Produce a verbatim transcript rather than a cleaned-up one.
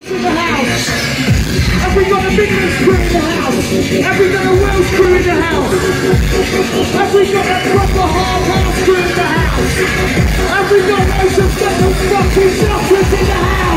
In the house. Have we got a Midlands crew in the house? Have we got a Welsh crew in the house? Have we got a proper hard house crew in the house? Have we got loads of fucking fucking suckers in the house?